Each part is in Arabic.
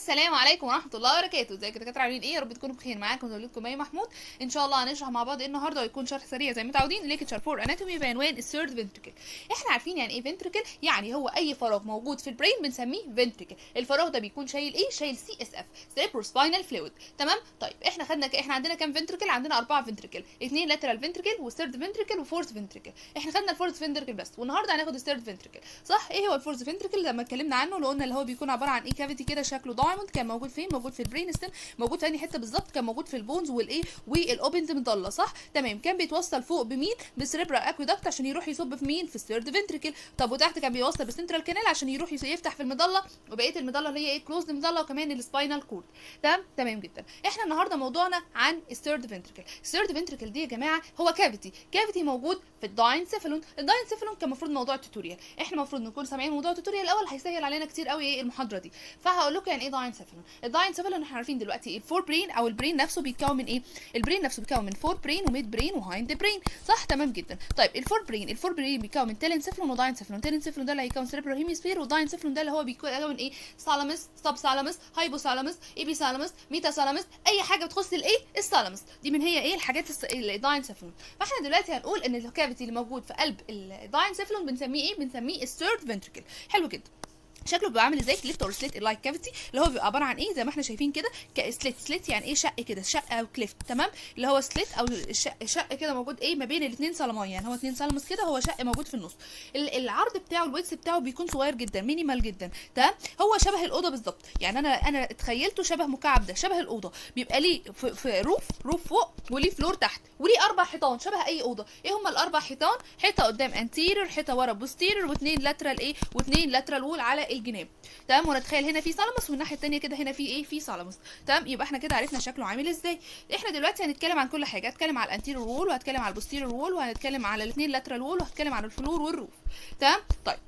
السلام عليكم ورحمه الله وبركاته. ازيكم يا دكاتره؟ عاملين ايه؟ يا رب تكونوا بخير. معاكم دكتور مي محمود. ان شاء الله هنشرح مع بعض النهارده، ويكون شرح سريع زي ما متعودين. ليكتشر 4 اناتومي بعنوان الثيرد فنتريكل. احنا عارفين يعني ايه فنتريكل؟ يعني هو اي فراغ موجود في البرين بنسميه فنتريكل. الفراغ ده بيكون شايل ايه؟ شايل سي اس اف، سيربروسباينال فلويد. تمام؟ طيب احنا عندنا كام فنتريكل؟ عندنا 4 فنتريكل، 2 لاترال فنتريكل والثيرد فنتريكل وفورث فنتريكل. احنا خدنا الفورث فنتريكل بس، والنهارده هناخد الثيرد فنتريكل. صح؟ ايه هو الفورث فنتريكل؟ لما اتكلمنا عنه قلنا اللي هو بيكون عباره عن ايه؟ كافيتي كده شكله دايموند. كان موجود فين؟ موجود في البرين ستيم. موجود في انهي حته بالظبط؟ كان موجود في البونز والايه والاوبنز مضله. صح؟ تمام. كان بيتوصل فوق بمين؟ بالسيربرال اكويدكت عشان يروح يصب في مين؟ في الثيرد فنتريكل. طب وتحت كان بيوصل بالسنترال كانال عشان يروح يفتح في المضله، وبقيه المضله اللي هي ايه؟ كلوزد مضله، وكمان السباينال كورد. تمام جدا. احنا النهارده موضوعنا عن الثيرد فنتريكل. الثيرد فنتريكل دي يا جماعه هو كافيتي موجود في الداينسيفالون. الداينسيفالون كان المفروض موضوع التوتوريال، احنا المفروض نكون سامعين موضوع التوتوريال الاول، هيسهل علينا كتير قوي ايه المحاضره دي. فهقول لكم يعني ايه داينسيفالون. الداينسيفالون احنا عارفين دلوقتي الفور برين او البرين نفسه بيتكون من ايه؟ البرين نفسه بيتكون من فور برين وميد برين وهايند برين. صح؟ تمام جدا. طيب الفور برين بيتكون من تيلنسيفالون وداينسيفالون. تيلنسيفالون ده اللي هيكون سيربرال هيميسفير، وداينسيفالون ده اللي هو بيكون ايه؟ ثالاموس، سب ثالاموس، هايبوثالاموس، ايبيثالاموس، ميتاثالاموس، اي حاجه بتخص الايه؟ الثالاموس. دي من هي ايه الحاجات الداينسيفالون. فاحنا دلوقتي هنقول ان الكافيتي اللي موجود في قلب الداينسيفالون بنسميه ايه؟ بنسميه الثيرد فنتريكل. حلو جدا. شكله بيبقى عامل ازاي؟ كليفت اور سليت لايك كافيتي، اللي هو بيبقى عباره عن ايه؟ زي ما احنا شايفين كده، سليت يعني ايه؟ شق كده، شق او كليفت. تمام؟ اللي هو سليت او شق كده موجود ايه؟ ما بين الاثنين سلماي، يعني هو 2 سلمس كده، هو شق موجود في النص. العرض بتاعه الويدث بتاعه بيكون صغير جدا، مينيمال جدا. تمام؟ هو شبه الاوضه بالظبط، يعني انا اتخيلته شبه مكعب ده، شبه الاوضه. بيبقى ليه في روف فوق، وليه فلور تحت، وليه 4 حيطان شبه اي اوضه. ايه هم ال4 حيطان؟ حيطه قدام انتيريور، حيطه ورا بوستيريور، واثنين لاترال ايه؟ واثنين لاترال وول على الجناب. تمام؟ ونتخيل هنا في ثالاموس، والناحيه الثانيه كده هنا في ايه؟ في ثالاموس. تمام؟ يبقى احنا كده عرفنا شكله عامل ازاي. احنا دلوقتي هنتكلم عن كل حاجه، هتكلم على الانتيريور وول، وهتكلم على البوستيريور وول، وهنتكلم على الاثنين لاترال وول، وهتكلم على الفلور والروف. تمام؟ طيب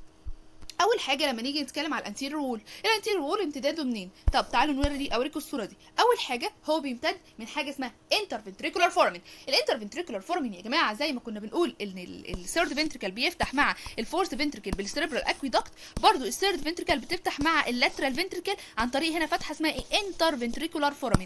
اول حاجه لما نيجي نتكلم على الانتيريور وول، الانتيريور وول امتداده منين؟ طب تعالوا اوريكم الصوره دي. اول حاجه هو بيمتد من حاجه اسمها انترفنتريكولار فورمن. الانترفنتريكولار فورمن يا جماعه زي ما كنا بنقول ان الثيرد فنتريكل بيفتح مع الفورث فنتريكل بالسيربرال اكويدكت، برضو الثيرد فنتريكل بتفتح مع اللاترال فنتريكل عن طريق هنا فتحه اسمها ايه؟ انترفنتريكولار فورمن.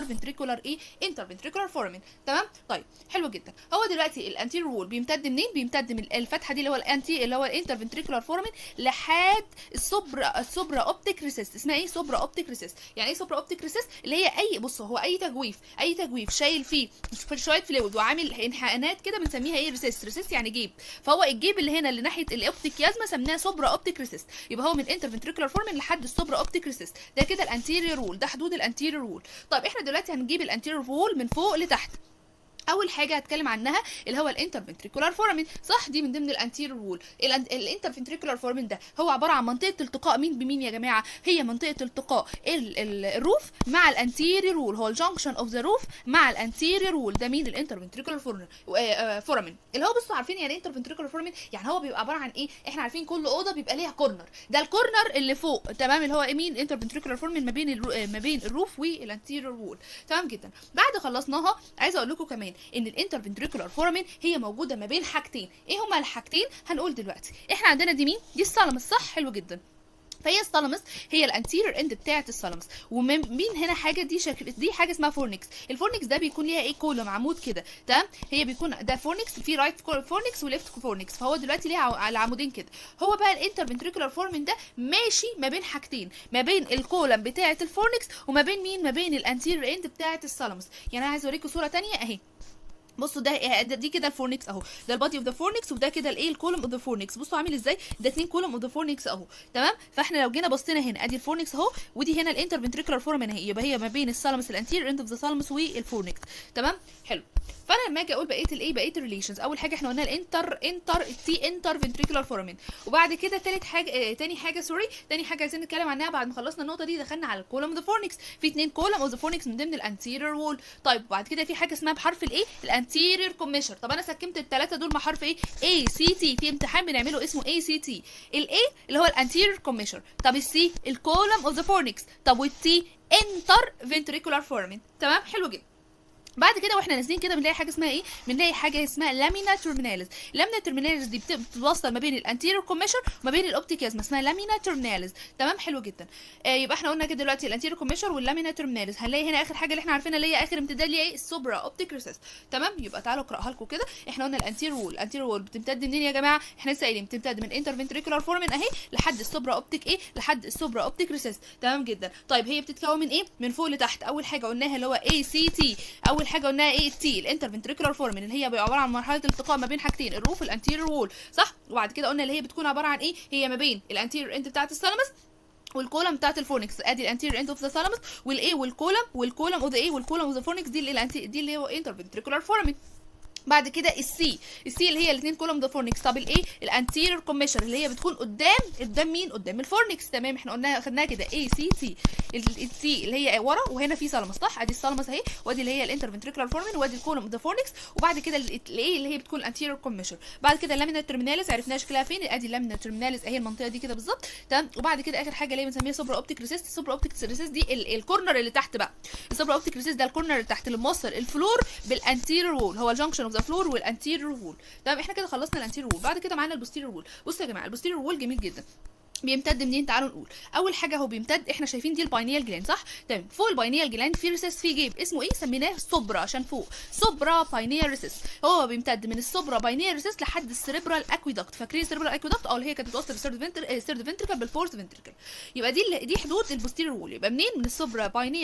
انترفنتريكولار فورمن. تمام؟ طيب حلو جدا. هو دلوقتي الانتيريور وول بيمتد منين؟ بيمتد من الفتحه دي اللي هو اللي هو الانترفنتريكولار فورمن لحد السوبرا اوبتيك ريسيس. اسمها ايه؟ سوبرا اوبتيك ريسيس. يعني ايه سوبرا اوبتيك ريسيس؟ اللي هي بصوا هو اي تجويف شايل فيه شويه فلويد وعامل انحناءات كده بنسميها ايه؟ ريسيس يعني جيب. فهو الجيب اللي هنا اللي ناحيه الاوبتيك يازما سميناها سوبرا اوبتيك ريسيس. يبقى هو من انترفنتريكولار فورمن لحد السوبرا اوبتيك ريسيس. ده كده الانتيريور وول، ده حدود الانتيريور وول. طيب احنا دلوقتي هنجيب الانتيريور وول من فوق لتحت. اول حاجه هتكلم عنها اللي هو الانترفنتريكولار فورمن. صح؟ دي من ضمن الانتيريور وول. الانترفنتريكولار فورمن ده هو عباره عن منطقه التقاء مين بمين يا جماعه؟ هي منطقه التقاء الروف مع الانتيريور وول، هو الجنكشن اوف ذا روف مع الانتيريور وول. ده مين؟ الانترفنتريكولار فورمن. اللي هو بصوا عارفين يعني ايه انترفنتريكولار فورمن؟ يعني هو بيبقى عباره عن ايه؟ احنا عارفين كل اوضه بيبقى ليها كورنر، ده الكورنر اللي فوق. تمام؟ اللي هو مين؟ الانترفنتريكولار فورمن ما بين الروف والانتيريور وول. تمام جدا. بعد خلصناها عايزه اقول لكم كمان ان الانترفنتريكولار فورمن هي موجوده ما بين حاجتين. ايه هما الحاجتين؟ هنقول دلوقتي. احنا عندنا دي مين؟ دي الثالاموس. صح؟ حلو جدا. فهي الثالاموس هي الانتيريور اند بتاعه الثالاموس. ومين هنا حاجه دي حاجه اسمها فورنكس. الفورنكس ده بيكون ليها ايه؟ كولوم، عمود كده. تمام؟ هي بيكون ده فورنكس، في رايت فورنكس وليفت فورنكس. فهو دلوقتي ليها العمودين كده. هو بقى الانترفنتريكولار فورمن ده ماشي ما بين حاجتين، ما بين الكولوم بتاعه الفورنكس وما بين مين؟ ما بين الانتيريور اند بتاعه الثالاموس. يعني انا عايز اوريكم صوره ثانيه اهي. بصوا دي كده الفورنكس اهو، ده البادي اوف ذا فورنكس، وده كده الايه؟ الكولوم اوف ذا فورنكس. بصوا عامل ازاي؟ ده 2 كولوم اوف ذا فورنكس اهو. تمام؟ فاحنا لو جينا بصينا هنا ادي الفورنكس اهو، ودي هنا الانترفنتريكولار فورمن اهي، يبقى هي ما بين الثالاموس الانتيريور اند اوف ذا ثالاموس والفورنكس. تمام؟ حلو. فانا لما اجي اقول بقيه الريليشنز، اول حاجه احنا قلنا انترفنتريكولار فورمن. وبعد كده تاني حاجه عايزين نتكلم عنها بعد ما خلصنا النقطه دي، دخلنا على الكولوم اوف ذا فورنكس. في 2 كولوم اوف ذا فورنكس من ضمن الانتيريور وول. طيب وبعد كده في حاجه اسمها بحرف الايه؟ الانتيريور كوميشر. طب انا سكمت الثلاثه دول مع حرف ايه؟ اي سي تي. في امتحان بنعمله اسمه اي سي تي. الاي اللي هو الانتيريور كوميشر، طب السي الكولوم اوف ذا فورنكس، طب والتي انترفنتريكولار فورمن. تمام؟ حلو جدا. بعد كده واحنا نازلين كده بنلاقي حاجه اسمها ايه؟ بنلاقي حاجه اسمها لامينا ترميناليز. لامينا ترميناليز دي بتوصل ما بين الانتيريور كوميشر وما بين الاوبتيك يازما، اسمها لامينا ترميناليز. تمام، حلو جدا. يبقى احنا قلنا كده دلوقتي الانتيريور كوميشر واللامينا ترميناليز. هنلاقي هنا اخر حاجه اللي احنا عارفينها اللي هي اخر امتداد ليها ايه؟ السوبرا اوبتيك ريسيس. تمام، يبقى تعالوا اقراها لكم كده. احنا قلنا الانتيريور وول، الانتيريور وول بتمتد منين يا جماعه؟ احنا لسه قايلين بتمتد من انترفنتريكولار فورمن اهي لحد السوبرا اوبتيك ايه؟ لحد السوبرا اوبتيك ريسيس. تمام جدا. طيب هي بتتكون من ايه؟ من فوق لتحت. اول حاجه قلناها اللي هو اي سي تي، اول حاجه قلناها ايه؟ التي، الانترفنتريكولار فورمن، اللي هي عباره عن مرحله التقاء ما بين حاجتين، الروف والانتيريور وول، صح؟ وبعد كده قلنا اللي هي بتكون عباره عن ايه؟ هي ما بين الانتيريور اند بتاعه الثالاموس والكولم بتاعت الفورنكس. ادي الانتيريور اند اوف ذا ثالاموس والايه والكولم اوف ذا ايه والكولم اوف ذا فورنكس، دي اللي هو انترفنتريكولار فورمن. بعد كده السي اللي هي الاثنين كولوم ده فورنكس. طب الايه؟ الانتيريور كوميشر اللي هي بتكون قدام مين؟ قدام الفورنكس. تمام، احنا قلنا خدناها كده اي سي تي. السي اللي هي ورا، وهنا في ثالاموس، صح؟ ادي الثالاموس اهي، وادي اللي هي الانترفنتريكولار فورمن، وادي الكولوم ده فورنكس. وبعد كده الايه اللي هي بتكون الانتيريور كوميشر. بعد كده اللامينا ترميناليز عرفناها شكلها فين، ادي اللامينا ترميناليز اهي المنطقه دي كده بالظبط. تمام، وبعد كده اخر حاجه اللي هي بنسميها سوبرا اوبتيك ريسيس. السوبرا اوبتيك ريسيس دي الكورنر اللي تحت بقى. السوبرا اوبتيك ريسيس ده الكورنر اللي تحت اللي موصل الفلور بالانتيريور وول، هو الجنكشن اوف ذا فلور والانتيريور وول. تمام، احنا كده خلصنا الانتيريور وول. بعد كده معانا البوستيريور وول. بصوا يا جماعه، البوستيريور وول جميل جدا. بيمتد منين؟ تعالوا نقول. اول حاجه هو بيمتد، احنا شايفين دي الباينيال جلاند، صح؟ تمام، فوق الباينيال جلاند في ريسيس، في جيب اسمه ايه؟ سميناه سوبرا عشان فوق، سوبرا باينيال ريسيس. هو بيمتد من السوبرا باينيال ريسيس لحد السيريبرال اكويدكت. فاكرين السيريبرال اكويدكت؟ اللي هي كانت بتوصل الثيرد فنتريكل بالفورث فنتريكل. يبقى دي حدود البوستيريور وول. يبقى منين؟ من السوبرا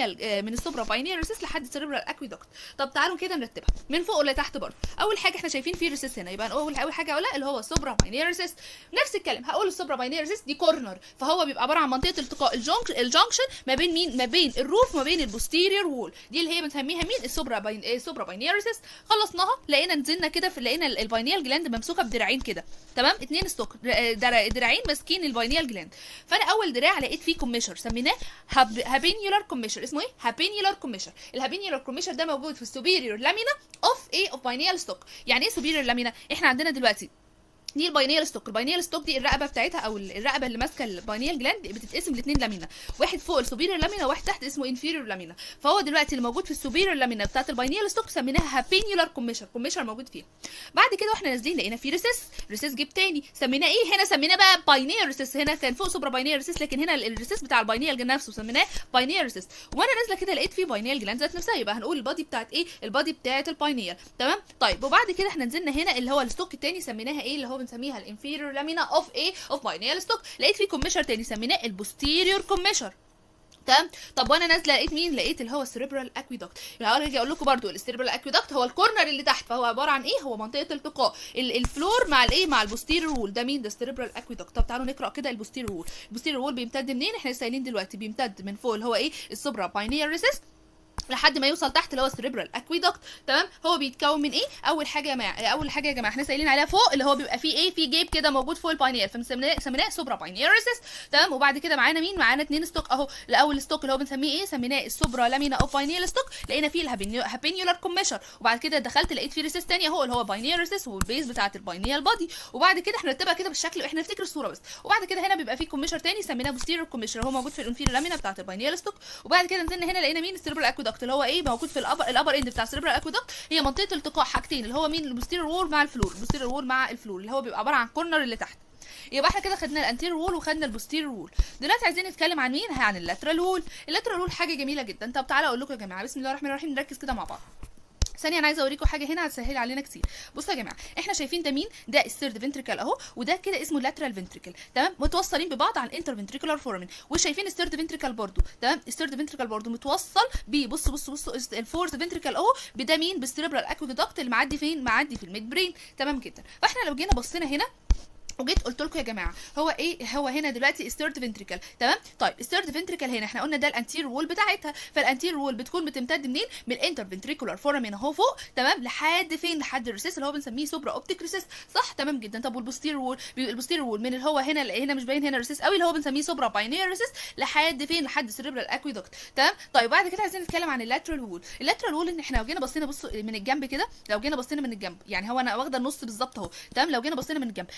باينيال ريسيس لحد السيريبرال اكويدكت. طب تعالوا كده نرتبها من فوق لتحت برضه. اول حاجه احنا شايفين في ريسيس هنا، يبقى اول حاجه اقولها اللي هو السوبرا باينيال ريسيس. نفس الكلام هقول السوبرا باينيال ريسيس دي كورنر، فهو بيبقى عباره عن منطقه التقاء الجنكشن ما بين مين؟ ما بين الروف وما بين البوستيريور وول. دي اللي هي بنسميها مين؟ السوبرا باينيال ريسيس. خلصناها، لقينا نزلنا كده لقينا الباينيال جلاند ممسوكه بدراعين كده. تمام، اتنين ستوك دراعين ماسكين الباينيال جلاند. فانا اول دراع لقيت فيه كوميشر سميناه هابينيولار كوميشر. اسمه ايه؟ هابينيولار كوميشر. الهابينيولار كوميشر ده موجود في السوبيريور لامينا اوف باينيال ستوك. يعني ايه سوبيريور لامينا؟ احنا عندنا دلوقتي دي الباينيال ستوك. الباينيال ستوك دي الرقبه بتاعتها او الرقبه اللي ماسكه الباينيال جلاند بتتقسم لاثنين لامينا، واحد فوق السوبيريور لامينا وواحد تحت اسمه انفيريور لامينا. فهو دلوقتي اللي موجود في السوبيريور لامينا بتاعت الباينيال ستوك سميناها هابينيولار كوميشر موجود فيها. بعد كده واحنا نازلين لقينا في ريسيس جيب تاني سميناه ايه؟ هنا سميناه بقى باينيال ريسيس. هنا كان فوق سوبرا باينيال ريسيس، لكن هنا الريسيس بتاع الباينيال جلاند نفسه سميناه باينيال ريسيس. وانا نازله كده لقيت في باينيال جلاند ذات نفسها، يبقى هنقول البادي بتاعت ايه؟ البادي بتاعت الباينيال. تمام، طيب وبعد كده احنا نزلنا هنا اللي هو الستوك التاني سميناها ايه؟ اللي هو بنسميها الانفيريور لامينا اوف باينيال ستوك. لقيت فيه كوميشر تاني سميناه البوستيريور كوميشر. تمام، طب وانا نازله لقيت مين؟ لقيت اللي هو السيريبرال اكويدكت. يعني اجي اقول لكم برده السيريبرال اكويدكت هو الكورنر اللي تحت، فهو عباره عن ايه؟ هو منطقه التقاء الفلور مع الايه؟ مع البوستيريور وول. ده مين؟ ده السيريبرال اكويدكت. طب تعالوا نقرا كده البوستيريور وول. البوستيريور وول بيمتد منين؟ احنا لسه قايلين دلوقتي بيمتد من فوق اللي هو ايه؟ السوبرا باينيال ريسيس لحد ما يوصل تحت اللي هو السيريبرال اكويدكت. تمام، هو بيتكون من ايه؟ اول حاجه يا جماعه احنا سائلين عليها فوق اللي هو بيبقى فيه ايه؟ في جيب كده موجود فوق الباينيال، فسميناه سوبرا باينيال ريسيس. تمام، وبعد كده معانا مين؟ معانا اتنين ستوك اهو. الاول ستوك اللي هو بنسميه ايه؟ سميناه السوبرا لامينا اوف باينيال ستوك. لقينا فيه الهابينيولار كوميشر. وبعد كده دخلت لقيت فيه ريسيس ثانيه اهو اللي هو باينيال ريسيس والبيز بتاعه الباينيال بادي. وبعد كده احنا نرتبها كده بالشكل احنا نفتكر الصوره بس. وبعد كده هنا بيبقى فيه كوميشر ثاني سميناه بوستيريور كوميشر، هو موجود في الانفيريور لامينا بتاعه الباينيال ستوك. وبعد كده نزلنا هنا لقينا مين؟ السيريبرال اكويدكت اللي هو ايه؟ موجود في الابر اند بتاع السيريبرال اكويدكت. هي منطقه التقاء حاجتين اللي هو مين؟ البوستيريور وول مع الفلور، اللي هو بيبقى عباره عن كورنر اللي تحت. يبقى احنا كده خدنا الانتيريور وول وخدنا البوستيريور وول. دلوقتي عايزين نتكلم عن مين؟ عن اللاترال وول. اللاترال وول حاجه جميله جدا. طب تعالوا اقول لكم يا جماعه، بسم الله الرحمن الرحيم، نركز كده مع بعض. ثانيه انا عايزه اوريكم حاجه هنا هتسهل علينا كتير. بصوا يا جماعه، احنا شايفين ده مين؟ ده الثيرد فنتريكل اهو، وده كده اسمه اللاترال فنتريكل. تمام، متوصلين ببعض على الانتر فنتريكولار فورمن. وشايفين الثيرد فنتريكل برضو. تمام، الثيرد فنتريكل برضو متوصل بصوا الفورث فنتريكل اهو بده مين؟ بالسيريبرال اكويدكت اللي معدي فين؟ معدي في الميد برين. تمام جدا. فاحنا لو جينا بصينا هنا وجيت قلت لكم يا جماعه هو ايه؟ هو هنا دلوقتي الثيرد فنتريكل. تمام، طيب الثيرد فنتريكل هنا احنا قلنا ده الانتيريور وول بتاعتها. فالانتيريور وول بتكون بتمتد منين؟ من الانتر فنتريكولار فورامين اهو فوق. تمام، لحد فين؟ لحد الريسيس اللي هو بنسميه سوبرا اوبتيك ريسيس، صح؟ تمام جدا. طب والبوستيريور وول؟ البوستيريور وول من اللي هو هنا مش باين هنا الريسيس قوي اللي هو بنسميه سوبرا باينيال ريسيس لحد فين؟ لحد السيريبرال اكويدكت. تمام، طيب بعد كده عايزين نتكلم عن اللاترال وول. اللاترال وول ان احنا لو جينا بصينا من الجنب كده، لو جينا بصينا من الجنب يعني هو انا واخده النص بالظبط اهو. تمام، لو جينا بصينا من الجنب هلاقي مين؟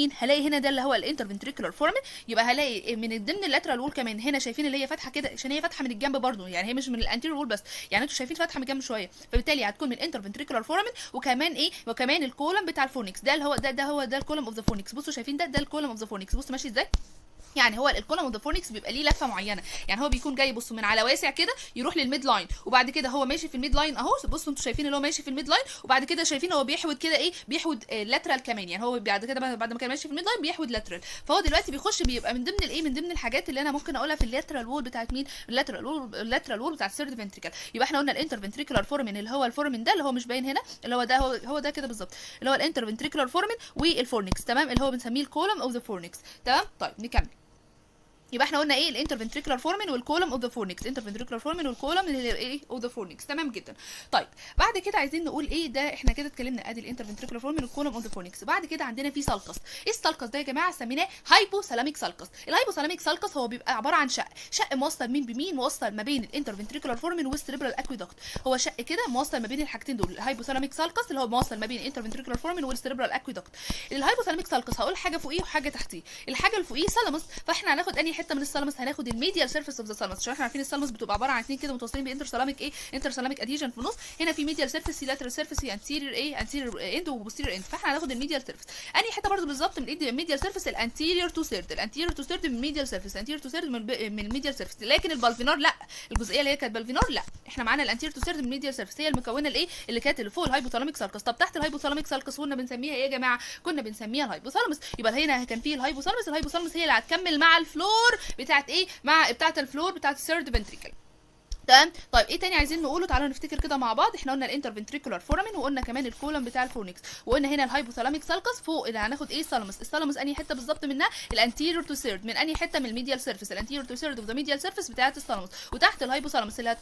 مين؟ هلاقي هنا ده اللي هو الانترفنتريكولار فورمن. يبقى هلاقي من ضمن اللاترال وول كمان هنا شايفين اللي هي فاتحه كده، عشان هي فاتحه من الجنب برده، يعني هي مش من الانتيريور وول بس، يعني انتوا شايفين فاتحه من الجنب شويه، فبالتالي هتكون من الانترفنتريكولار فورمن. وكمان ايه؟ وكمان الكولم بتاع الفورنكس ده اللي هو ده هو ده الكولم اوف ذا فورنكس. بصوا شايفين ده الكولم اوف ذا فورنكس، بصوا ماشي ازاي. يعني هو الكولم اوف ذا فورنكس بيبقى ليه لفه معينه، يعني هو بيكون جاي بصوا من على واسع كده يروح للميد لاين، وبعد كده هو ماشي في الميد لاين اهو. بصوا انتوا شايفين اللي هو ماشي في الميد لاين، وبعد كده شايفين هو بيحود كده ايه، بيحود لاترال كمان، يعني هو بعد كده بعد ما كان ماشي في الميد لاين بيحود لاترال. فهو دلوقتي بيخش بيبقى من ضمن الايه، من ضمن الحاجات اللي انا ممكن اقولها في اللاترال وول بتاعت مين؟ اللاترال وول بتاع الثيرد فنتريكل. يبقى احنا قلنا الانترفنتريكولار فورمن اللي هو الفورمن ده اللي هو مش باين هنا، اللي هو ده هو ده كده بالظبط، اللي هو الانترفنتريكولار فورمن والفورنكس، تمام، اللي هو بنسميه الكولم اوف ذا فورنكس، تمام. طيب نكمل. يبقى احنا قلنا ايه؟ الانترفنتريكولار فورمن والكولم اوف ذا فورنكس، انترفنتريكولار فورمن والكولم اللي هي ايه اوف ذا فورنكس، تمام جدا. طيب بعد كده عايزين نقول ايه ده، احنا كده اتكلمنا ادي الانترفنتريكولار فورمن والكولم اوف ذا فورنكس. بعد كده عندنا في سالكس. ايه السالكس ده يا جماعه؟ سميناه هايبوثالاميك سالكس. الهايبوثالاميك سالكس هو بيبقى عباره عن شق موصل مين بمين، موصل ما بين الانترفنتريكولار فورمن والسيريبرال اكويدكت. هو شق كده موصل ما بين الحاجتين دول، الهايبوثالاميك سالكس اللي هو موصل ما بين الانترفنتريكولار فورمن والسيريبرال اكويدكت. الهايبوثالاميك سالكس هقول حاجه فوقيه وحاجه تحتيه. الحاجه اللي فوقيه سالمس، فاحنا هناخد انهي حته من السالمس؟ هناخد الميديال سيرفيس اوف ذا سالمس، عشان احنا عارفين السالمس بتبقى عباره عن اثنين كده متوصلين بانترسالاميك ايه، انترسالاميك اديجن في النص. هنا في ميديال سيرفيس، لاترال سيرفيس، انتيريور ايه، انتيريور اند وبوستيريور اند. فاحنا هناخد الميديال سيرفيس. انهي حته برده بالظبط من الميديال سيرفيس؟ الانتيريور تو سيرد، الانتيريور تو سيرد من الميديال سيرفيس، الانتيريور تو سيرد من الميديال سيرفيس. لكن البالفينار لا، الجزئيه اللي هي كانت بالفينار لا، احنا معانا الانتيريور تو سيرد من الميديال سيرفيس، هي المكونه الايه اللي كانت اللي فوق الهايبوثالاميك سالكس. طب تحت الهايبوثالاميك سالكس كنا بنسميها ايه يا جماعه؟ كنا بنسميها الهايبوثالامس. يبقى هنا كان في الهايبوثالامس، الهايبوثالامس هي اللي هتكمل مع الفلور بتاعت ايه، مع بتاعت الفلور بتاعت الثيرد فنتريكل، تمام. طيب ايه تاني عايزين نقوله؟ تعالوا نفتكر كده مع بعض. احنا قلنا الانترفنتريكولار فورمن، وقلنا كمان الكولم بتاع الفورنكس، وقلنا هنا الهايبوثالاميك سالكس. فوق اللي هناخد ايه؟ الثالاموس. الثالاموس انهي حته بالظبط منها؟ الانتيريور تو سيرد. من انهي حته؟ من الميديال سيرفيس، الانتيريور تو سيرد اوف ذا ميديال سيرفيس بتاعه الثالاموس. وتحت الهايبوثالاموس اللي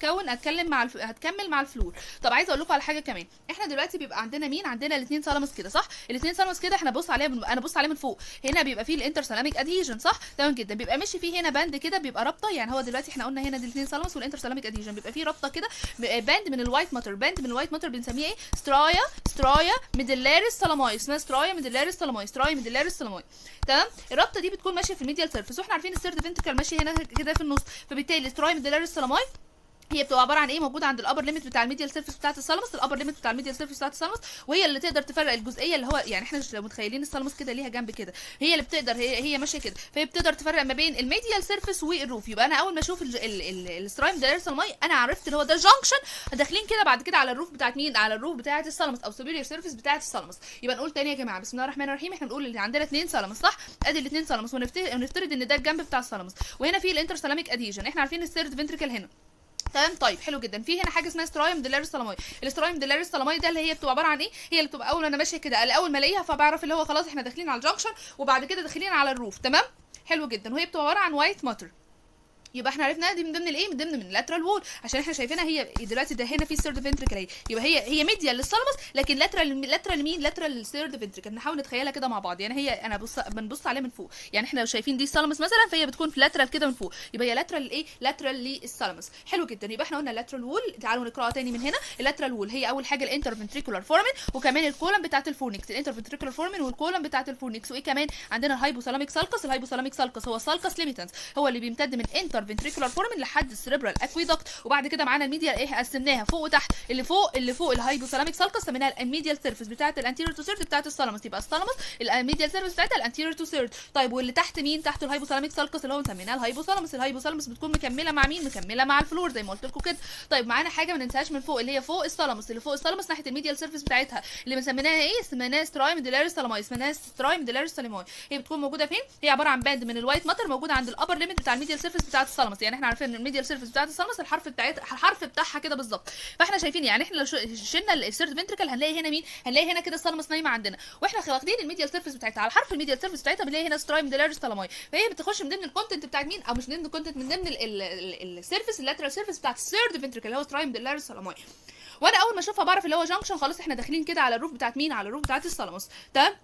هتكمل مع الفلور. طب عايزه اقول لكم على حاجه كمان. احنا دلوقتي بيبقى عندنا مين؟ عندنا الاثنين ثالاموس كده، صح؟ الاثنين ثالاموس كده احنا بص عليها انا بص عليه من فوق، هنا بيبقى فيه الانترسالاميك ادهيجن، صح؟ تمام جدا. بيبقى ماشي فيه هنا باند كده بيبقى رابطه، يعني هو دلوقتي احنا قلنا هنا دي الاثنين ثالاموس والانترسالاميك ادهيجن، بيبقى فيه رابطه كده باند من الوايت ماتر، باند من الوايت ماتر بنسميه ايه؟ سترايا ميدلاريس سالاماي، اسمها سترايا ميدلاريس سالاماي، سترايا ميدلاريس سالاماي، تمام. الرابطه دي بتكون ماشيه في الميديال سيرفيس، واحنا عارفين الثيرد فنتريكل ماشي هنا كده في النص، فبالتالي سترايا ميدلاريس سالاماي هي بتبقى عباره عن ايه؟ موجوده عند الابر ليميت بتاع الميديال سيرفيس بتاعه الثالاموس، الابر ليميت بتاع الميديال سيرفيس بتاعه الثالاموس، وهي اللي تقدر تفرق الجزئيه اللي هو يعني احنا لو متخيلين الثالاموس كده ليها جنب كده، هي اللي بتقدر هي ماشيه كده، فهي بتقدر تفرق ما بين الميديال سيرفيس والروف. يبقى انا اول ما اشوف السترايم دايرسالماي انا عرفت ان هو ده جانكشن داخلين كده بعد كده على الروف بتاعت مين؟ على الروف بتاعه الثالاموس او سوبيريور سيرفيس بتاعه الثالاموس. يبقى نقول تاني يا جماعه، بسم الله الرحمن الرحيم. احنا بنقول ان عندنا اثنين ثالاموس، صح؟ ادي الاثنين ثالاموس، ونفترض ان ده الجنب بتاع الثالاموس، وهنا في الانترسالاميك ادهيجن. احنا عارفين الثيرد فنتريكل هنا، تمام. طيب حلو جدا. في هنا حاجه اسمها سترايم ديلاريس سالاماي. السترايم ديلاريس سالاماي ده اللي هي بتبقى عباره عن ايه؟ هي اللي بتبقى اول ما انا ماشيه كده، اول ما الاقيها فبعرف اللي هو خلاص احنا داخلين على الجنكشن، وبعد كده داخلين على الروف، تمام. حلو جدا. وهي بتبقى عباره عن وايت ماتر. يبقى احنا عرفنا دي من ضمن الايه؟ من ضمن اللاترال وول، عشان احنا شايفينها هي دلوقتي ده هنا في الثيرد فنتريكل اهي، يبقى هي ميديال للثالاموس لكن لاترال مين؟ لاترال للثيرد فنتريكل. نحاول نتخيلها كده مع بعض، يعني هي انا بنبص عليها من فوق، يعني احنا لو شايفين دي الثالاموس مثلا فهي بتكون في لاترال كده من فوق، يبقى هي لاترال ايه؟ لاترال للثالاموس. حلو جدا. يبقى احنا قلنا اللاترال وول، تعالوا نقراها تاني من هنا. اللاترال وول هي اول حاجه الانترفنتريكولار فورمن، وكمان الكولم بتاعه الفورنكس، الانترفنتريكولار فورمن والكولم بتاعه الفورنكس، وايه كمان؟ عندنا الهايبوثالاميك سالكس. الهايبوثالاميك سالكس هو سالكس ليميتنس، هو اللي بيمتد من انترفنتريكولار فورمن لحد السيريبرال اكويدكت. وبعد كده معانا الميديال ايه؟ قسمناها فوق وتحت. اللي فوق الهايبوثالاميك سالكس سميناها الميديال سيرفيس بتاعه الانتيريور تو سيرد بتاعه الثالاموس، يبقى الثالاموس الميديال سيرفيس بتاعتها الانتيريور تو سيرد. طيب واللي تحت مين؟ تحت الهايبوثالاميك سالكس اللي هو سميناه الهايبوثالاموس. الهايبوثالاموس بتكون مكمله مع مين؟ مكمله مع الفلور زي ما قلت لكم كده. طيب معانا حاجه ما ننساهاش من فوق، اللي هي فوق الثالاموس، اللي فوق الثالاموس ناحيه الميديال سيرفيس بتاعتها اللي بنسميها ايه؟ سميناها سترايم ديلاريس سالاماي، سميناها سترايم ديلاريس سالاماي. هي بتكون موجوده فين؟ هي عباره عن باند من الوايت ماتر موجوده عند الابر ليميت بتاع الميديال سيرفيس بتاعه الثالاموس. يعني احنا عارفين ان الميديال سيرفيس بتاعه الثالاموس الحرف بتاعها كده بالظبط. فاحنا شايفين يعني احنا لو شلنا الثيرد فنتريكل هنلاقي هنا مين؟ هنلاقي هنا كده الثالاموس نايمه عندنا، واحنا واخدين الميديال سيرفيس بتاعتها على حرف الميديال سيرفيس بتاعتها بنلاقي هنا سترايم ديلاريس سالاماي. فهي بتخش من ضمن الكونتنت بتاعت مين؟ او مش من ضمن الكونتنت، من ضمن السيرفيس اللاترال سيرفيس بتاعت الثيرد فنتريكل اللي هو سترايم ديلاريس سالاماي. وانا اول ما اشوفها بعرف اللي هو جانكشن، خلاص احنا داخلين كده على الروف بتاعت مين؟ على الروف بتاعت الثالاموس، تمام.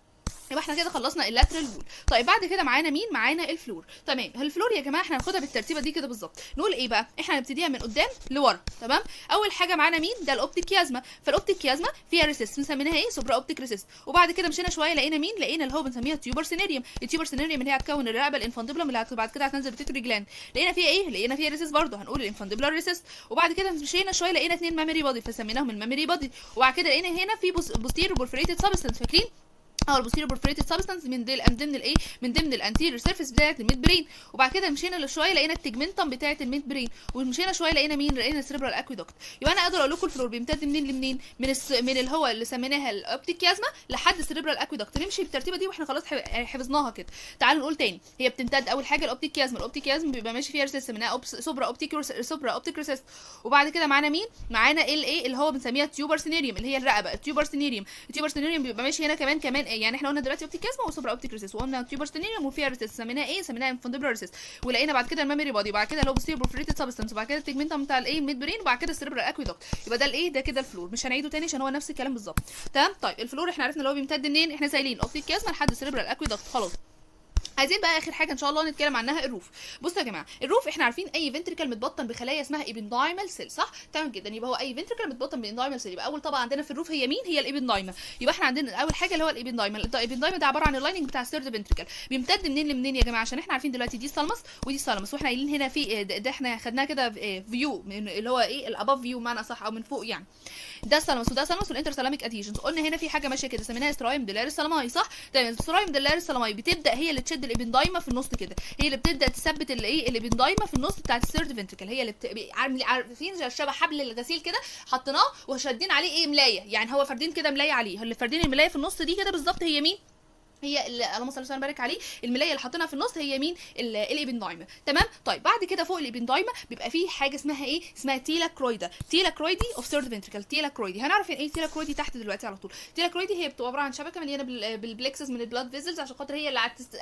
يبقى احنا كده خلصنا اللاترال وول. طيب بعد كده معانا مين؟ معانا الفلور. تمام، الفلور يا جماعه احنا هناخدها بالترتيبه دي كده بالظبط. نقول ايه بقى؟ احنا هنبتديها من قدام لورا. تمام، اول حاجه معانا مين؟ ده الاوبتيك كيازما. فالاوبتيك كيازما فيها ريسيس بنسميها ايه؟ سوبرا اوبتيك ريسيس. وبعد كده مشينا شويه لقينا مين؟ لقينا اللي هو بنسميها تيوبر سينيريوم. التيوبر سينيريوم اللي هي هتكون الرقبه الانفانديبولم اللي بعد كده هتنزل بيتيتري جلاند. لقينا فيها ايه؟ لقينا فيها ريسيس برضه، هنقول الانفانديبولار ريسيس. وبعد كده مشينا شويه لقينا 2 مامري بودي فسميناهم المامري بودي. وبعد كده لقينا هنا في بوستيريور بورفريتد سبستانس، فاكرين؟ البوستيريور بورفريتد سبستانس من ضمن الايه؟ من ضمن الانتيريور سيرفيس بتاعه الميد برين. وبعد كده مشينا شويه لقينا التجمنتم بتاعه الميد برين. ومشينا شويه لقينا مين؟ لقينا السيربرال اكويدكت. يبقى انا اقدر اقول لكم الفلور بيمتد منين لمنين؟ من اللي هو اللي سميناها الاوبتيك كيازما لحد السيربرال اكويدكت. نمشي بالترتيبه دي واحنا خلاص حفظناها كده. تعالوا نقول تاني، هي بتمتد اول حاجه الاوبتيك كيازما. الاوبتيك كيازما بيبقى ماشي فيها ريسيس منها سوبرا اوبتيك ريسيس. وبعد كده معانا مين؟ معانا الايه اللي هو بنسميها تيوبر سينيريوم اللي هي الرقبه. التيوبر سينيريوم بيبقى ماشي هنا كمان يعني احنا قلنا دلوقتي اوبتيك كيازما وسوبرا اوبتيك ريسيس، وقلنا تيوبر سينيريوم وفيها ريسيس سميناها ايه؟ سميناها انفانديبولار ريسيس. ولقينا بعد كده الميموري بودي، وبعد كده اللي هو بوستيريور بورفريتد سبستانس، وبعد كده التجمنتم بتاع الايه؟ الميد برين، وبعد كده السيربرال اكويدكت. يبقى ده الايه؟ ده كده الفلور. مش هنعيده تاني عشان هو نفس الكلام بالظبط. تمام. طيب الفلور احنا عرفنا اللي هو بيمتد منين؟ احنا سايلين اوبتيك كيازما لحد السيربرال اكويدكت. خلاص، عايزين بقى اخر حاجه ان شاء الله نتكلم عنها الروف. بصوا يا جماعه، الروف احنا عارفين اي فنتريكل متبطن بخلايا اسمها ايبندايمال سيل، صح؟ تمام جدا. يبقى هو اي فنتريكل متبطن بايبندايمال سيل. يبقى اول طبقه عندنا في الروف هي مين؟ هي الايبندايما. يبقى احنا عندنا اول حاجه اللي هو الايبندايما. الايبندايما ده عباره عن اللايننج بتاع الثيرد فنتريكل. بيمتد منين لمنين يا جماعه؟ عشان احنا عارفين دلوقتي دي الثالمس ودي الثالمس، واحنا قايلين هنا في ده احنا خدناها كده فيو من اللي هو ايه؟ الاباف فيو بمعنى صح، او من فوق يعني. ده الثالمس وده الثالمس والانترسالاميك اديشنز. قلنا هنا في حاجه ماشيه كده سميناها سترايم ديلاريس سالاماي، صح؟ تمام. سترايم ديلاريس سالاماي بتبدا هي اللي تشد الايبندايما في النص كده، هي اللي بتبدا تثبت الايه؟ الايبندايما في النص بتاعت الثيرد فنتريكل. هي اللي عارفين شبه حبل الغسيل كده، حطيناه وشادين عليه ايه؟ ملايه. يعني هو فاردين كده ملايه عليه، اللي فاردين الملايه في النص دي كده بالظبط هي مين؟ هي اللهم صل وسلم وبارك عليه. الملايه اللي حاطينها في النص هي مين؟ الايبندايما. تمام. طيب بعد كده فوق الايبندايما بيبقى فيه حاجه اسمها ايه؟ اسمها تيلا كرويدا. تيلا كرويدي اوف ثيرد فنتريكل. تيلا كرويدي هنعرف يعني ايه تيلا كرويدي تحت دلوقتي على طول. تيلا كرويدي هي بتبقى عباره عن شبكه مليانه بالبلكسس من البلاد فيزلز، عشان خاطر هي اللي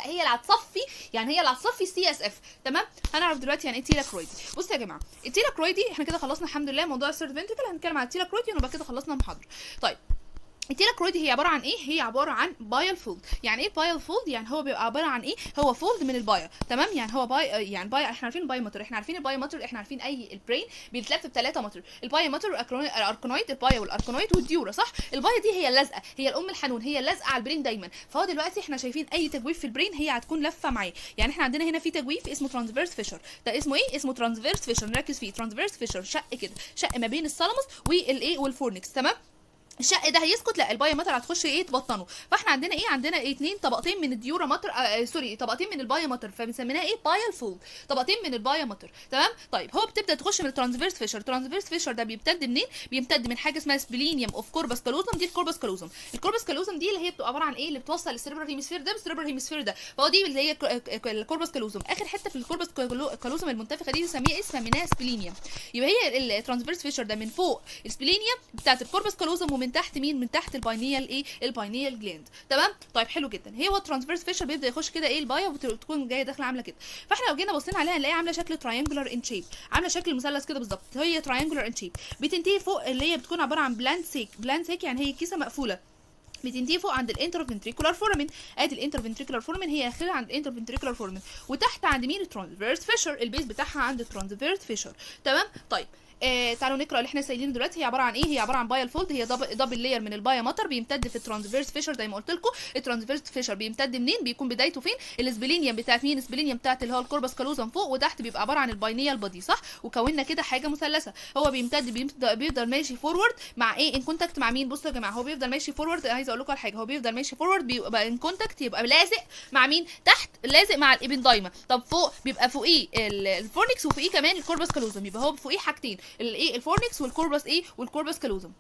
هتصفي، يعني هي اللي هتصفي السي اس اف. تمام. هنعرف دلوقتي يعني ايه تيلا كرويدي. بصوا يا جماعه، التيلا كرويدي احنا كده خلصنا الحمد لله موضوع الثيرد فنتريكل. هنتكلم عن التيلا كرويدي ونبقى كده خلصنا المحاضره. طيب التيلا كرويدي هي عباره عن ايه؟ هي عباره عن بايل فولد. يعني ايه بايل فولد؟ يعني هو بيبقى عباره عن ايه؟ هو فولد من البايا. تمام. يعني هو يعني باي احنا عارفين الباي ماتر، احنا عارفين الباي ماتر، احنا عارفين اي البرين بيتلف بثلاثه ماتر، الباي ماتر والاركونويد، البايا والاركونويد والديورا، صح؟ البايا دي هي اللازقه، هي الام الحنون، هي اللازقه على البرين دايما. فهو دلوقتي احنا شايفين اي تجويف في البرين هي هتكون لفه معاه. يعني احنا عندنا هنا في تجويف اسمه ترانسفيرس فيشر. ده اسمه ايه؟ اسمه ترانسفيرس فيشر. نركز فيه. ترانسفيرس فيشر شق كده، شق ما بين الثالاموس والايه؟ والفورنكس. تمام. الشق ده هيسكت، لا البايا ماتر هتخش ايه؟ تبطنه. فاحنا عندنا ايه؟ عندنا اتنين طبقتين من الديورا ماتر، سوري، طبقتين من البايا ماتر، فبنسميها ايه؟ بايل فولد. طبقتين من البايا ماتر. تمام. طيب هو بتبدا تخش من الترانسفيرس فيشر. الترانسفيرس فيشر ده بيمتد منين؟ بيمتد من حاجه اسمها سبلينيوم اوف كوربس كالوزم. دي الكوربس كالوزم. الكوربس كالوزم دي اللي هي بتبقى عباره عن ايه؟ اللي بتوصل السيربرال هيمسفير ده بالسيربرال هيمسفير ده. فهو دي اللي هي الكوربس كالوزم. اخر حته في الكوربس كالوزم المنتفخه دي بنسميها ايه؟ سميناها سبلينيوم. يبقى هي الترانسفيرس فيشر ده من فوق السبلينيوم بتاعت الكوربس كالوزم، ومن تحت مين؟ من تحت الباينيال ايه؟ الباينيال جلاند. تمام. طيب حلو جدا. هو الترانسفيرس فيشر بيبدا يخش كده ايه؟ البايا، وتكون جايه داخله عامله كده. فاحنا لو جينا بصينا عليها هنلاقيها عامله شكل تراينجولار ان شيب، عامله شكل مثلث كده بالظبط. هي تراينجولار ان شيب بتنتهي فوق اللي هي بتكون عباره عن بلاند سيك. بلاند سيك يعني هي كيسه مقفوله، بتنتهي فوق عند الانترفنتريكولار فورامين. ادي الانترفنتريكولار فورامين هي اخرها عند الانترفنتريكولار فورامين، وتحت عند مين؟ الترانسفيرس فيشر. البيز بتاعها عند الترانسفيرس فيشر. تمام. طيب تعالوا نقرا اللي احنا سايلينه دلوقتي. هي عباره عن ايه؟ هي عباره عن بايل فولد. هي دبل لاير من البايا ماتر، بيمتد في الترانسفيرس فيشر زي ما قلت لكم. الترانسفيرس فيشر بيمتد منين؟ بيكون بدايته فين؟ السبلينيوم بتاعت مين؟ السبلينيوم بتاعت اللي هو الكوربس كالوزم فوق، وتحت بيبقى عباره عن الباينيال بادي، صح؟ وكوننا كده حاجه مثلثه. هو بيفضل ماشي فورورد مع ايه؟ ان كونتاكت مع مين؟ بصوا يا جماعه، هو بيفضل ماشي فورورد. عايزه اقول لكم على حاجه، هو بيفضل ماشي فورورد، بيبقى ان كونتاكت، يبقى لازق مع مين؟ تحت لازق مع الايبندايما. طب فوق بيبقى فوقيه الفورنكس، وفوقيه كمان الكوربس كالوزم. يبقى هو فوقيه حاجتين، الايه؟ الفورنكس والكوربس ايه؟ والكوربس كالوزم.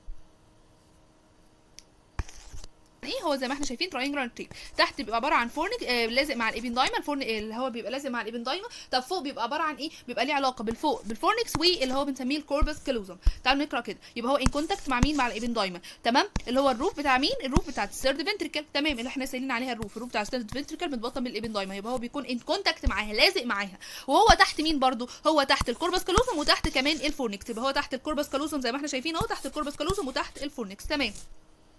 ايه هو زي ما احنا شايفين تراينجلر تريب. تحت بيبقى عباره عن فورنك لازق مع الابندايما، اللي هو بيبقى لازق مع الابندايما. طب فوق بيبقى عباره عن ايه؟ بيبقى ليه علاقه بالفوق بالفورنكس، واللي هو بنسميه الكوربس كالوزم. تعالوا نقرا كده. يبقى هو ان كونتاكت مع مين؟ مع الابندايما. تمام. اللي هو الروف بتاع مين؟ الروف بتاع الثيرد فنتريكل. تمام. اللي احنا سايلين عليها الروف بتاع الثيرد فنتريكل متبطن بالابندايما. يبقى هو بيكون ان كونتاكت معاها، لازق معاها. وهو تحت مين برده؟ هو تحت الكوربس كالوزم، وتحت كمان الفورنكس. يبقى هو تحت الكوربس كالوزم زي ما احنا شايفين اهو، تحت الكوربس كالوزم وتحت الفورنكس. تمام.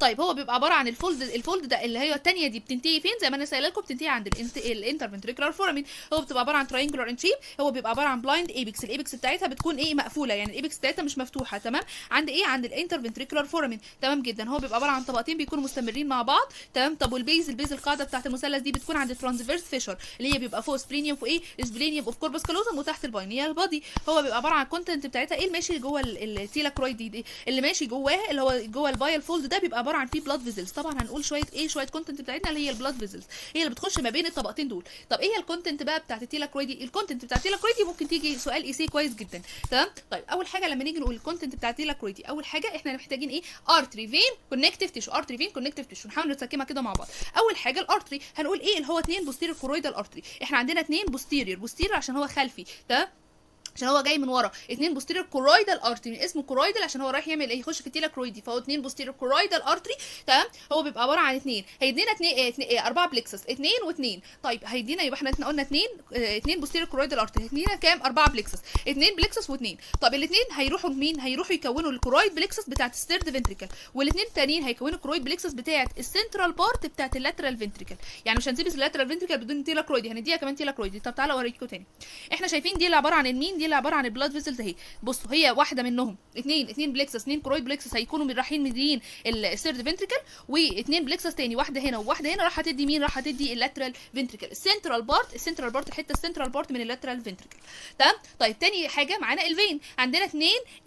طيب هو بيبقى عباره عن الفولد ده اللي هي الثانيه دي بتنتهي فين؟ زي ما انا سايله لكم بتنتهي عند الانترفنتريكولار فورامين. هو بتبقى عباره عن تراينجلر ان شيب. هو بيبقى عباره عن بلايند ايبكس. الايبكس بتاعتها بتكون ايه؟ مقفوله، يعني الايبكس بتاعتها مش مفتوحه. تمام؟ عند ايه؟ عند الانترفنتريكولار فورامين. تمام جدا. هو بيبقى عباره عن طبقتين بيكونوا مستمرين مع بعض. تمام؟ طب والبيز، البيز القاعده بتاعت المثلث دي بتكون عند الترانسفيرس فيشر اللي هي بيبقى فوق سبلينيوم فوق ايه؟ سبلينيوم اوف كوربس كالوزم وتحت الباينيال بادي. هو بيبقى عباره عن الكونتنت بتاعتها ايه؟ الماشي جوه التيلاكرويد دي اللي ماشي جواها اللي هو جوه الفايل فولد ده بيبقى عباره عن فيه بلاد فيزلز. طبعا هنقول شويه ايه؟ شويه كونتنت بتاعتنا اللي هي البلاد فيزلز، هي اللي بتخش ما بين الطبقتين دول. طب ايه الكونتنت بقى بتاعت التيلاكرويدي؟ الكونتنت بتاعت التيلاكرويدي ممكن تيجي سؤال اي سي كويس جدا. تمام؟ طيب اول حاجه لما نيجي نقول الكونتنت بتاعت التيلاكرويدي، اول حاجه احنا محتاجين ايه؟ ارتري فين كونكتيف تيشو. ارتري فين كونكتيف تيشو، نحاول نسكمها كده مع بعض. اول حاجه الارتري هنقول ايه؟ اللي هو 2 بوستيريور كورويدال ارتري. احنا عندنا 2 بوستيريور عشان هو خلفي. تمام؟ عشان هو جاي من ورا. 2 بوستيريور كورويدال ارتري، اسمه كورويدال عشان هو رايح يعمل ايه؟ يخش في التيلاكرويدي، فهو 2 بوستيريور كورويدال ارتري. تمام؟ هو بيبقى عباره عن 2 هيدينا 4 بلكسس 2 و2. طيب هيدينا يبقى احنا قلنا 2 بوستيريور كورويدال ارتري هيدينا كام؟ 4 بلكسس 2 بلكسس و2. طب الاثنين هيروحوا لمين؟ هيروحوا يكونوا الكورويد بلكسس بتاعت الثيرد فنتريكل، والاثنين التانيين هيكونوا الكورويد بلكسس بتاعت السنترال بارت بتاعت اللاترال فنتريكل. يعني مش هنسيب اللاترال فنتريكل بدون تيلاكرويدي، هنديها كمان تيلاكرويدي. طب تعالوا اوريكم تاني. احنا شايفين دي اللي عباره عن مين؟ دي اللي عباره عن البلاد فيزلز اهي. بصوا هي واحده منهم 2 بلكسس 2 كورويد بلكسس هيكونوا رايحين مدين الثيرد فنتريكل، واثنين بلكسس تاني واحده هنا وواحده هنا راح تدي مين؟ راح تدي اللاترال فنتريكل. السنترال بارت الحته السنترال بارت من اللاترال فنتريكل. تمام؟ طيب تاني حاجه معانا الفين. عندنا 2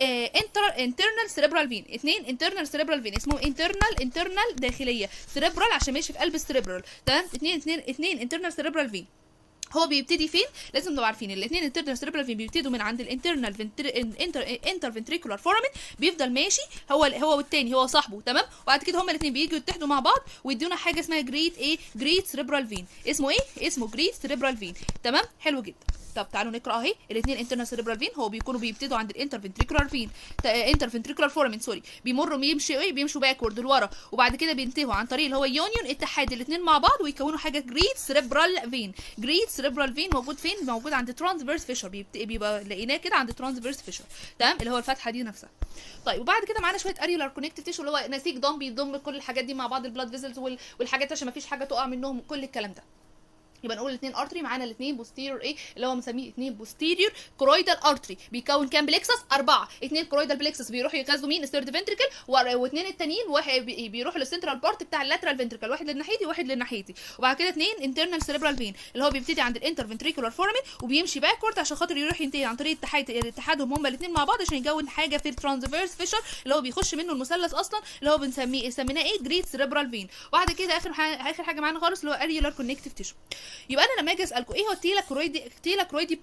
انترنال سيريبرال فين. 2 انترنال سيريبرال فين اسمهم انترنال داخليه، سيريبرال عشان ماشي في قلب السيريبرال. تمام؟ 2 انترنال سيريبرال فين. هو بيبتدي فين؟ لازم نبقى عارفين الاثنين انترنال سيريبرال فين بيبتدوا من عند الانترنال انترفنتريكولار فورامين، بيفضل ماشي هو والتاني هو صاحبه. تمام؟ وبعد كده هما الاثنين بييجوا يتحدوا مع بعض ويدونا حاجه اسمها جريت سيريبرال فين. اسمه ايه؟ اسمه جريت سيريبرال فين. تمام؟ حلو جدا. طب تعالوا نقرا اهي. الاثنين انترنال سيريبرال فين هو بيبتدوا عند الانترفنتريكولار فين انترفنتريكولار فورامين بيمروا بيمشوا باكورد لورا، وبعد كده بينتهوا عن طريق اللي هو يونيون اتحاد الاثنين مع بعض ويكونوا حاجه جريت سيريبرال فين. جريت سيريبرال فين موجود فين؟ موجود عند ترانسفيرس فيشر، بيبقى لقيناه كده عند ترانسفيرس فيشر. تمام؟ اللي هو الفتحه دي نفسها. طيب وبعد كده معانا شويه اريولار كونكتيف تيشو اللي هو نسيج ضم بيضم كل الحاجات دي مع بعض، البلاد فيزلز والحاجات عشان ما فيش حاجه تقع منهم وكل الكلام ده. يبقى نقول الاثنين ارتري معانا الاثنين بوستيريور ايه اللي هو بنسميه 2 بوستيريور كورويدال ارتري بيكون كام بلكسس؟ 4. 2 كورويدال بلكسس بيروحوا يغذوا مين؟ الثيرد فنتريكل، واثنين التانيين واحد بيروحوا للسنترال بارت بتاع اللاترال فنتريكل، واحد للناحيتي وواحد للناحيتي. وبعد كده 2 انترنال سيريبرال فين اللي هو بيبتدي عند الانترفنتريكولار فورامين وبيمشي باكورد عشان خاطر يروح ينتهي عن طريق اتحادهم هما الاثنين مع بعض عشان يكون حاجه في الترانسفيرس فيشر اللي هو بيخش منه المثلث اصلا اللي هو سميناه ايه؟ جريت سيريبرال فين. وبعد كده اخر حاجه معانا خالص اللي هو اريولار كونكتيف تيشو. يبقى انا لما اجي اسالكم ايه هو تيلاكرويدي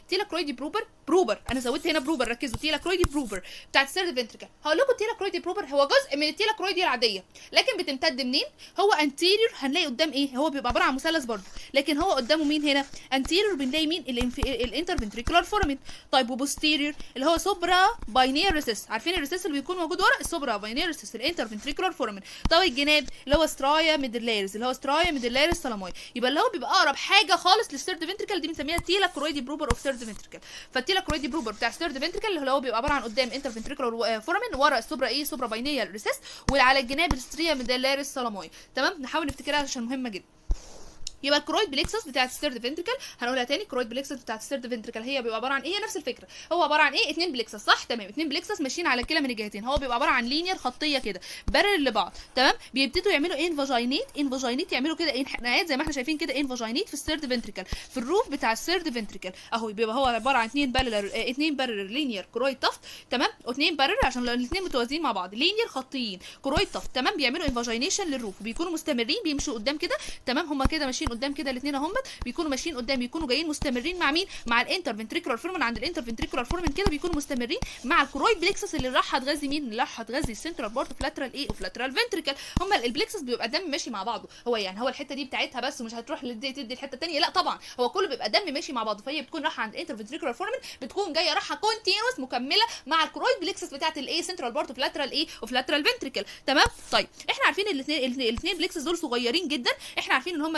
بروبر انا زودت هنا بروبر، ركزوا تيلاكرويدي بروبر بتاعت الثيرد فنتريكل. هقول لكم تيلاكرويدي بروبر هو جزء من التيلاكرويدي العاديه لكن بتمتد منين؟ هو انتيريور هنلاقي قدام ايه؟ هو بيبقى عباره عن مثلث برضه لكن هو قدامه مين هنا؟ انتيريور بنلاقي مين؟ الانترفنتريكولار فورامين. طيب وبوستيريور اللي هو سوبرا باينير ريسس، عارفين الريسس اللي بيكون موجود ورا؟ السوبرا باينير ريسس الانترفنتريكولار فورامين. طب الجناب اللي هو سترايا ميدلاريس سالاموي. يبقى اللي هو بيبقى اقرب حاجه خالص للثيرد فنتريكل دي بنسميها تيلاكرويدي بروبر اوف ثيرد فنتريكل. فالتيلاكرويدي بروبر بتاع الثيرد فنتريكل اللي هو بيبقى عباره عن قدام انترفنتريكولار فورامين، ورا السوبرا باينير ريسس، وعلى الجناب الستريا ميدلاريس سالاموي. تمام؟ نحاول نفتكرها عشان مهمه جدا. يبقى الكرويد بليكسس بتاعت الثيرد فنتريكل هنقولها تاني. الكرويد بليكسس بتاعت الثيرد فنتريكل هي بيبقى عباره عن ايه؟ نفس الفكره، هو عباره عن ايه؟ 2 بليكسس صح؟ تمام، 2 بليكسس ماشيين على كلا من الجهتين. هو بيبقى عباره عن لينير خطيه كده بارل لبعض. تمام؟ بيبتدوا يعملوا انفاجينيت يعملوا كده انحناءات زي ما احنا شايفين كده انفاجينيت في الثيرد فنتريكل في الروف بتاع الثيرد فنتريكل اهو. بيبقى هو عباره عن 2 بارلر لينير كرويد تفت. تمام؟ و2 بارلر عشان الاثنين متوازيين مع بعض لينير خطيين كرويد تفت. تمام؟ بيعملوا انفاجينيشن للروف بيكونوا مستمرين بيمشوا قدام كده. تمام؟ هم كده ماشيين قدام كده الاثنين اهو بيكونوا ماشيين قدام بيكونوا جايين مستمرين مع مين؟ مع الانترفنتريكولار فورمن. عند الانترفنتريكولار فورمن كده بيكونوا مستمرين مع الكرويد بليكسس اللي راح هتغذي مين؟ اللي راح هتغذي السنترال بارت اوف لاترال ايه؟ اوف لاترال فنتريكل. هم البليكسس بيبقى دم ماشي مع بعضه، هو يعني هو الحته دي بتاعتها بس ومش هتروح تدي الحته الثانيه، لا طبعا هو كله بيبقى دم ماشي مع بعضه. فهي بتكون رايحه عند الانترفنتريكولار فورمن بتكون جايه رايحه كونتينوس مكمله مع الكرويد بليكسس بتاعت الايه؟ سنترال بارت اوف لاترال ايه؟ اوف لاترال فنتريكل. تمام؟ طيب احنا عارفين الاثنين بليكسس دول صغيرين جدا، احنا عارفين ان هم جايين منين؟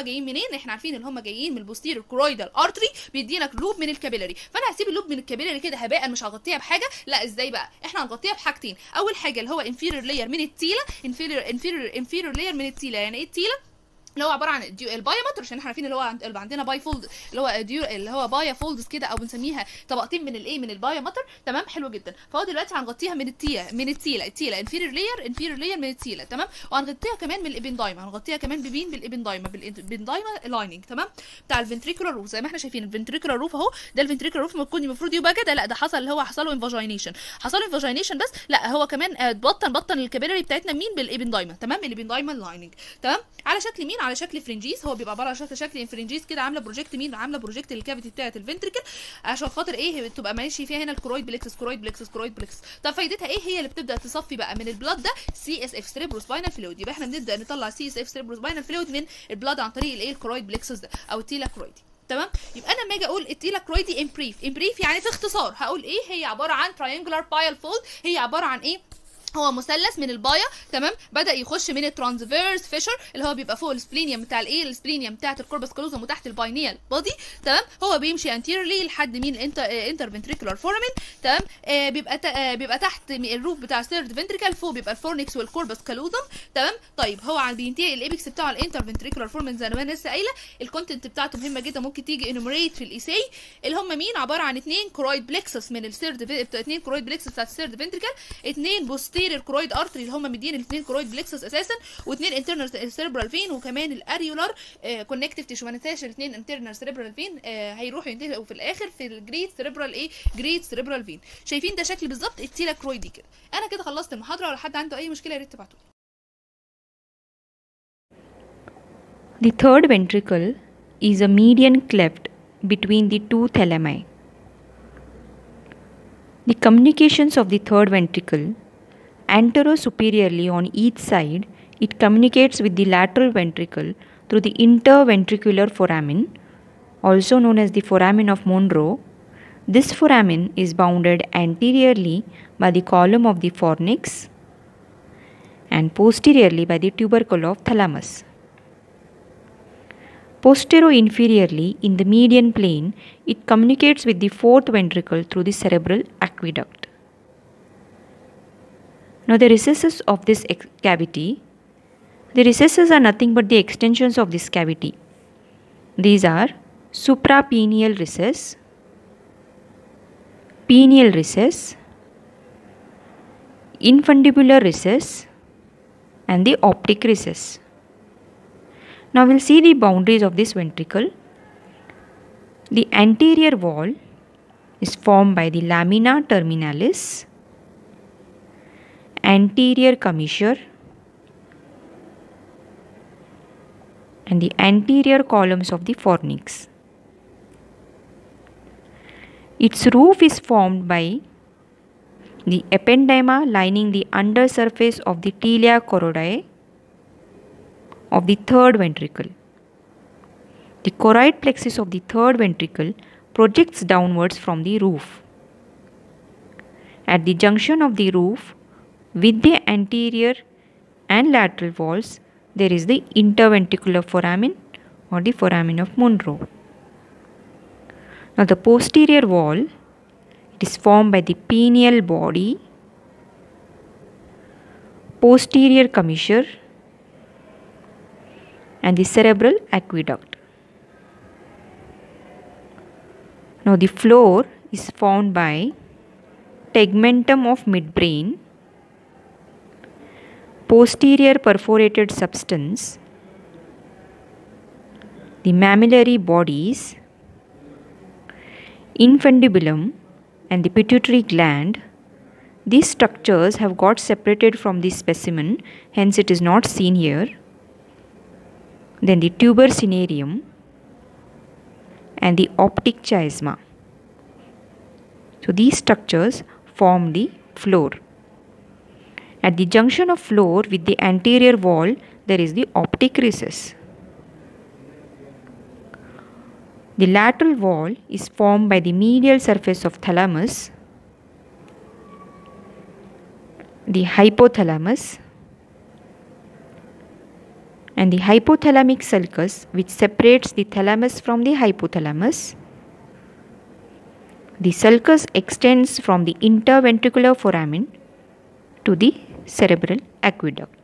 منين؟ احنا عارفين ان هم جايين من البوستيريور كرويدال ارتري، بيدينا لوب من الكابيلاري، فانا هسيب اللوب من الكابيلاري كده هباء، مش هغطيها بحاجه. لا ازاي بقى؟ احنا هنغطيها بحاجتين. اول حاجه اللي هو انفيريور لاير من التيله، انفيريور لاير من التيله. يعني ايه التيله؟ اللي هو عباره عن البايومتر، عشان احنا عارفين اللي هو عندنا باي فولد، اللي هو بايا فولدز كده، او بنسميها طبقتين من الايه، من البايومتر. تمام، حلو جدا. فهو دلوقتي هنغطيها من التيله انفيريور لاير من التيله. تمام، وهنغطيها كمان من الابندايما، هنغطيها كمان بالابندايما لايننج. تمام، بتاع الفنتريكولار روف. زي ما احنا شايفين الفنتريكولار روف اهو، ده الفنتريكولار روف المفروض يبقى كده، لا ده حصل اللي هو حصل له انفاجينيشن، بس لا هو كمان بطن الكابيلاري بتاعتنا مين؟ بالابندايما. تمام، الابندايما لايننج. تمام، على شكل مين؟ على شكل فرنجيز. هو بيبقى عباره عن شكل فرنجيز كده، عامله بروجكت مين؟ عامله بروجكت الكافيتي بتاعه الفنتريكل، عشان خاطر ايه؟ تبقى ماشي فيها هنا الكرويد بلكسس. طب فايدتها ايه؟ هي اللي بتبدا تصفي بقى من البلاد ده سي اس اف سيريبروسباينال فلويد. يبقى احنا بنبدا نطلع سي اس اف سيريبروسباينال فلويد من البلاد عن طريق الايه؟ الكرويد بلكسس ده او التيلا كرويدي. تمام، يبقى انا لما اجي اقول التيلا كرويدي ان بريف يعني في اختصار هقول ايه؟ هي عباره عن تراينجولار بايل فولد. هي عباره عن ايه؟ هو مثلث من البايا. تمام، بدا يخش من الترانسفيرس فيشر اللي هو بيبقى فوق السبلينيوم بتاع الايه؟ السبلينيوم بتاعه الكوربس كالوزم وتحت الباينيال بودي. تمام، هو بيمشي انتيرلي لحد مين؟ انتر فنتريكولار فورامين. تمام، بيبقى تحت الروف بتاع الثيرد فنتريكل، فوق بيبقى الفورنكس والكوربس كالوزم. تمام، طيب هو بينتهي الايبكس بتاعه الانتر فنتريكولار فورامين زي ما انا لسه قايله. الكونتنت بتاعته مهمه جدا، ممكن تيجي انوميريت في الايساي، اللي هم مين؟ عباره عن 2 كرويد بلكسس من الثيرد، 2 كرويد بلكسس بتاعت الثيرد فنتريكل، 2 بوستيريور كرويد ارتري اللي هم مدين الاثنين كرويد بلكسس اساسا، واثنين انترنال سيربرال فين، وكمان الاريولار كونكتيف تيشو. ما ننساش الاثنين انترنال سيربرال فين هيروحوا ينتهوا في الاخر في الجريد سيربرال ايه؟ جريد سيربرال فين. شايفين ده شكل بالظبط التيلا كرويدي كده. انا كده خلصت المحاضره، لو حد عنده اي مشكله يا ريت تبعتوا لي. The third ventricle is a median cleft between the two thalami. The communications of the third ventricle anterosuperiorly on each side, it communicates with the lateral ventricle through the interventricular foramen, also known as the foramen of Monro. This foramen is bounded anteriorly by the column of the fornix and posteriorly by the tubercle of thalamus. Postero-inferiorly in the median plane, it communicates with the fourth ventricle through the cerebral aqueduct. Now the recesses of this cavity, the recesses are nothing but the extensions of this cavity. These are suprapineal recess, pineal recess, infundibular recess, and the optic recess. Now we'll see the boundaries of this ventricle. The anterior wall is formed by the lamina terminalis, anterior commissure, and the anterior columns of the fornix. Its roof is formed by the ependyma lining the undersurface of the tilia choroidae of the third ventricle. The choroid plexus of the third ventricle projects downwards from the roof. At the junction of the roof with the anterior and lateral walls, there is the interventricular foramen or the foramen of Monro. Now the posterior wall, it is formed by the pineal body, posterior commissure, and the cerebral aqueduct. Now the floor is formed by tegmentum of midbrain, posterior perforated substance, the mammillary bodies, infundibulum, and the pituitary gland. These structures have got separated from the specimen, hence it is not seen here. Then the tuber cinereum and the optic chiasma. So these structures form the floor. At the junction of floor with the anterior wall, there is the optic recess. The lateral wall is formed by the medial surface of thalamus, the hypothalamus, and the hypothalamic sulcus, which separates the thalamus from the hypothalamus. The sulcus extends from the interventricular foramen to the cerebral aqueduct.